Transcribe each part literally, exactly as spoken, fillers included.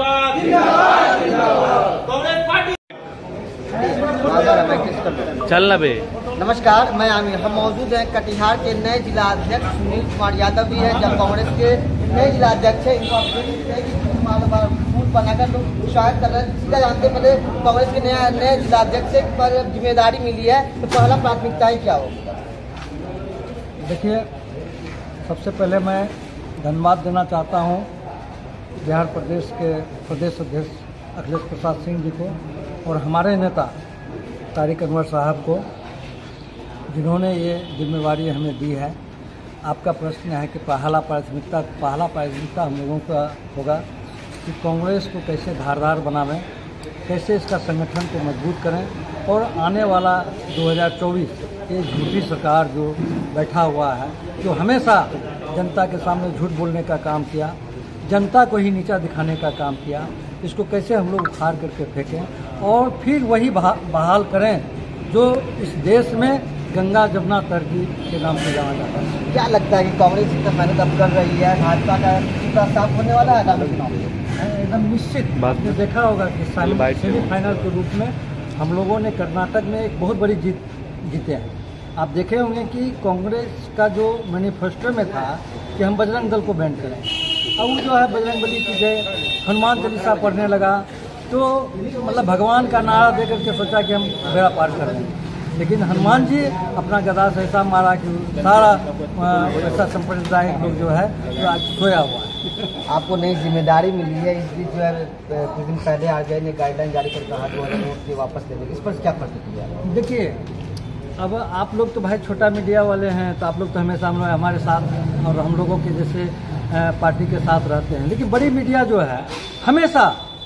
जिंदाबाद जिंदाबाद जिंदाबाद कांग्रेस पार्टी। चलना बे। नमस्कार, मैं आमिर। हम मौजूद हैं कटिहार के नए जिला अध्यक्ष सुनील कुमार यादव भी हैं, जब कांग्रेस के नए जिला अध्यक्ष हैं। इनको आप देख सकते हैं कि बार बार फूल बनाकर लोग स्वागत कर रहे हैं। सीधा जानते पहले कांग्रेस के नया नए जिला अध्यक्ष पर जिम्मेदारी मिली है, तो पहला प्राथमिकताएं क्या होगी? देखिए, सबसे पहले मैं धन्यवाद देना चाहता हूँ बिहार प्रदेश के प्रदेश अध्यक्ष अखिलेश प्रसाद सिंह जी को और हमारे नेता तारिक अनवर साहब को, जिन्होंने ये जिम्मेवारी हमें दी है। आपका प्रश्न है कि पहला प्राथमिकता पहला प्राथमिकता हम लोगों का होगा कि कांग्रेस को कैसे धारदार बनावें, कैसे इसका संगठन को मजबूत करें और आने वाला दो हज़ार चौबीस ये झूठी सरकार जो बैठा हुआ है, जो हमेशा जनता के सामने झूठ बोलने का काम किया, जनता को ही नीचा दिखाने का काम किया, इसको कैसे हम लोग उखाड़ करके फेंकें और फिर वही बहाल करें जो इस देश में गंगा जमुना तरकी के नाम से जाना जाता है। क्या लगता है कि कांग्रेस इतना मेहनत अब कर रही है, भाजपा का सूता साफ होने वाला है आगामी चुनाव में? एकदम निश्चित बात ने देखा होगा कि सेमीफाइनल के रूप में हम लोगों ने कर्नाटक में एक बहुत बड़ी जीत जीते हैं। आप देखे होंगे कि कांग्रेस का जो मैनिफेस्टो में था कि हम बजरंग दल को बैन करें, अब वो जो है बजरंग बली की जय हनुमान चालीसा पढ़ने लगा, तो मतलब भगवान का नारा दे करके सोचा कि हम बेड़ा पार कर लेंगे, लेकिन हनुमान जी अपना गदा से ऐसा मारा कि सारा ऐसा संप्रदायिक लोग जो है तो आज सोया हुआ है। आपको नई जिम्मेदारी मिली है, इस बीच जो है कुछ दिन पहले आरबीआई ने गाइडलाइन जारी कर कहा दो हज़ार नोट के वापस लेने की, इस पर क्या प्रतिक्रिया है? देखिए, अब आप लोग तो भाई छोटा मीडिया वाले हैं, तो आप लोग तो हमेशा हम हमारे साथ और हम लोगों के जैसे पार्टी के साथ रहते हैं, लेकिन बड़ी मीडिया जो है हमेशा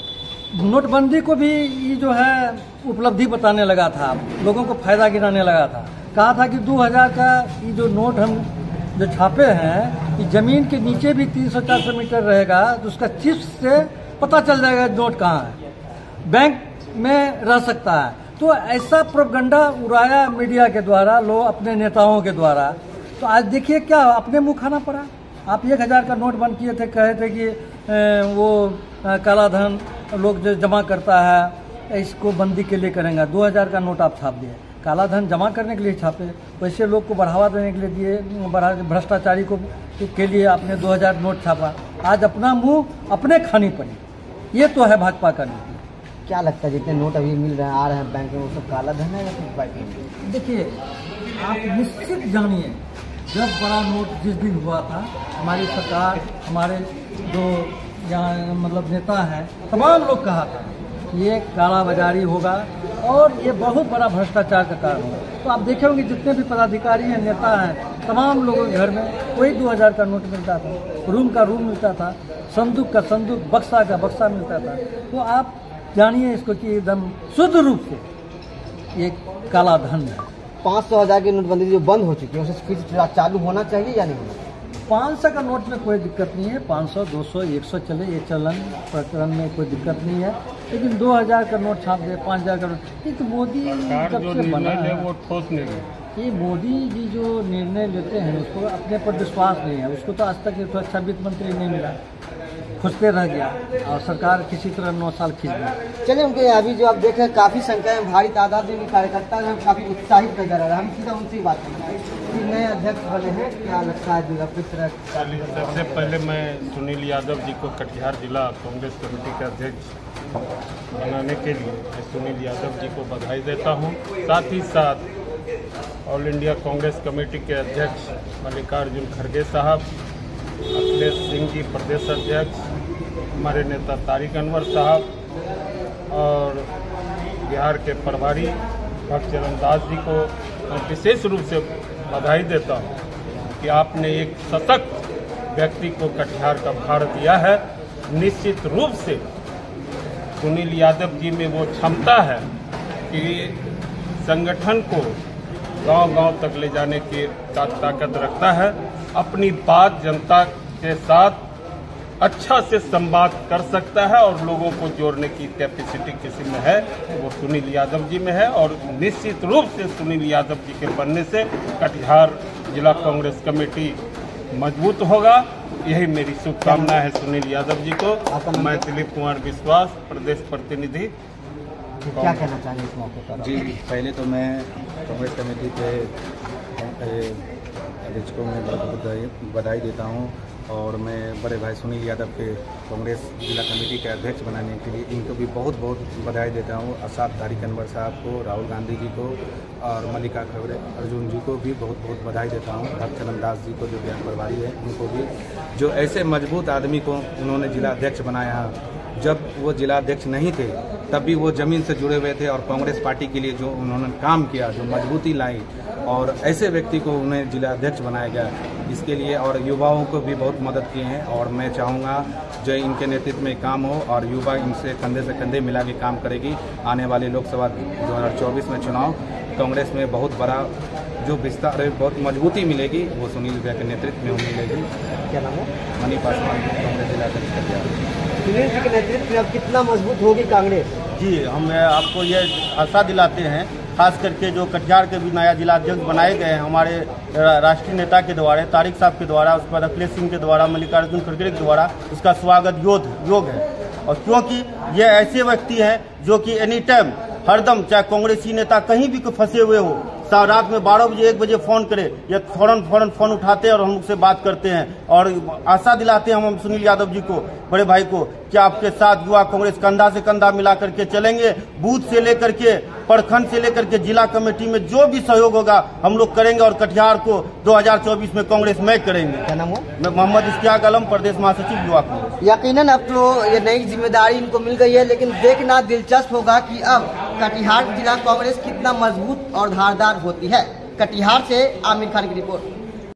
नोटबंदी को भी ये जो है उपलब्धि बताने लगा था, लोगों को फायदा गिराने लगा था। कहा था कि दो हज़ार का ये जो नोट हम जो छापे हैं, ये जमीन के नीचे भी तीन सौ चार सौ मीटर रहेगा, तो उसका चिप्स से पता चल जाएगा नोट कहाँ है, बैंक में रह सकता है। तो ऐसा प्रोपगंडा उड़ाया मीडिया के द्वारा, लोग अपने नेताओं के द्वारा। तो आज देखिए क्या अपने मुँह खाना पड़ा। आप एक हज़ार का नोट बंद किए थे, कहे थे कि वो काला धन लोग जो जमा करता है इसको बंदी के लिए करेंगे। दो हज़ार का नोट आप छाप दिए, काला धन जमा करने के लिए छापे, वैसे लोग को बढ़ावा देने के लिए दिए, भ्रष्टाचारी को के लिए आपने दो हज़ार नोट छापा। आज अपना मुंह अपने खानी पड़ी। ये तो है भाजपा का नीति। क्या लगता है जितने नोट अभी मिल रहे हैं आ रहे हैं बैंक में, वो सब काला धन है या फिर व्हाइट मनी? देखिए, आप निश्चित जानिए, जब बड़ा नोट जिस दिन हुआ था, हमारी सरकार, हमारे जो यहाँ मतलब नेता हैं, तमाम लोग कहा था ये काला बाजारी होगा और ये बहुत बड़ा भ्रष्टाचार का कारण होगा। तो आप देखे होंगे जितने भी पदाधिकारी हैं, नेता हैं, तमाम लोगों के घर में वही दो हज़ार का नोट मिलता था, रूम का रूम मिलता था, संदूक का संदूक, बक्सा का बक्सा मिलता था। तो आप जानिए इसको कि एकदम शुद्ध रूप से ये काला धन है। पाँच सौ हज़ार की नोटबंदी जो बंद हो चुकी है, उसे फिर चालू होना चाहिए या नहीं होना? पाँच सौ का नोट में कोई दिक्कत नहीं है, पाँच सौ, दो सौ, एक सौ चले, ये चलन प्रकरण में कोई दिक्कत नहीं है, लेकिन दो हज़ार का नोट छाप दे, पाँच हज़ार का नोट, ये तो मोदी जब से बना है, वो ठोस नहीं। ये मोदी जी जो निर्णय लेते हैं उसको अपने पर विश्वास नहीं है, उसको तो आज तक एक अच्छा वित्त मंत्री नहीं मिला, खुजते रह गया और सरकार किसी तरह नौ साल खींच गई। चलिए, उनके अभी जो आप देख रहे हैं काफ़ी संख्या में भारी तादाद में कार्यकर्ता हैं, काफ़ी उत्साहित नजर आ रहा है। हम सीधा उनसे ही बात करेंगे कि नए अध्यक्ष बने हैं, क्या लगता है जो किस तरह? सबसे पहले मैं सुनील यादव जी को कटिहार जिला कांग्रेस कमेटी के अध्यक्ष बनाने के लिए सुनील यादव जी को बधाई देता हूँ। साथ ही साथ ऑल इंडिया कांग्रेस कमेटी के अध्यक्ष मल्लिकार्जुन खड़गे साहब, अखिलेश सिंह जी प्रदेश अध्यक्ष, हमारे नेता तारिक अनवर साहब और बिहार के प्रभारी भक्तचरण दास जी को मैं विशेष रूप से बधाई देता हूँ कि आपने एक सशक्त व्यक्ति को कटिहार का भार दिया है। निश्चित रूप से सुनील यादव जी में वो क्षमता है कि संगठन को गांव-गांव तक ले जाने की ताकत रखता है। अपनी बात जनता के साथ अच्छा से संवाद कर सकता है और लोगों को जोड़ने की कैपेसिटी किसी में है वो सुनील यादव जी में है। और निश्चित रूप से सुनील यादव जी के बनने से कटिहार जिला कांग्रेस कमेटी मजबूत होगा। यही मेरी शुभकामना है सुनील यादव जी को। मैं दिलीप कुमार विश्वास, प्रदेश प्रतिनिधि। क्या कहना चाहेंगे इस मौके पर? जी, पहले तो मैं कांग्रेस कमेटी के अध्यक्षों में बहुत बहुत बधाई देता हूं और मैं बड़े भाई सुनील यादव के कांग्रेस जिला कमेटी के अध्यक्ष बनाने के लिए इनको भी बहुत बहुत बधाई देता हूं। असाद तारिक अनवर साहब को, राहुल गांधी जी को और मल्लिका खड़गे अर्जुन जी को भी बहुत बहुत बधाई देता हूं। भक्तचरण दास जी को जो बिहार प्रभारी है उनको भी, जो ऐसे मजबूत आदमी को उन्होंने जिला अध्यक्ष बनाया। जब वो जिला अध्यक्ष नहीं थे तब भी वो जमीन से जुड़े हुए थे और कांग्रेस पार्टी के लिए जो उन्होंने काम किया, जो मजबूती लाई, और ऐसे व्यक्ति को उन्हें जिला अध्यक्ष बनाया गया इसके लिए, और युवाओं को भी बहुत मदद किए हैं। और मैं चाहूँगा जो इनके नेतृत्व में काम हो और युवा इनसे कंधे से कंधे मिला के काम करेगी। आने वाले लोकसभा दो हज़ार चौबीस में चुनाव कांग्रेस में बहुत बड़ा जो विस्तार है, बहुत मजबूती मिलेगी, वो सुनील भैया के नेतृत्व में मिलेगी। क्या नाम है? मनी पासवान, कांग्रेस जिला अध्यक्ष। सुनील जी के नेतृत्व में अब कितना मजबूत होगी कांग्रेस? जी, हम आपको ये आशा दिलाते हैं, खास करके जो कटिहार के भी नया जिला अध्यक्ष बनाए गए हैं हमारे राष्ट्रीय नेता के द्वारा, तारिक साहब के द्वारा, उसके बाद अखिलेश सिंह के द्वारा, मल्लिकार्जुन खड़गे के द्वारा, उसका स्वागत योग योग है। और क्योंकि ये ऐसे व्यक्ति हैं जो कि एनी टाइम हरदम, चाहे कांग्रेसी नेता कहीं भी फंसे हुए हो, रात में बारह बजे एक बजे फोन करे, ये फौरन फौरन फोन उठाते हैं और हम लोग से बात करते हैं और आशा दिलाते हैं हम सुनील यादव जी को, बड़े भाई को, कि आपके साथ युवा कांग्रेस कंधा से कंधा मिला करके चलेंगे। बूथ से लेकर के, प्रखंड से लेकर के जिला कमेटी में जो भी सहयोग होगा हम लोग करेंगे और कटिहार को दो हज़ार चौबीस में कांग्रेस में करेंगे। क्या नाम हो? मैं मोहम्मद इश्तियाक आलम, प्रदेश महासचिव युवा कांग्रेस। यकीनन अब तो ये नई जिम्मेदारी इनको मिल गई है, लेकिन देखना दिलचस्प होगा कि अब कटिहार जिला कांग्रेस कितना मजबूत और धारदार होती है। कटिहार से आमिर खान की रिपोर्ट।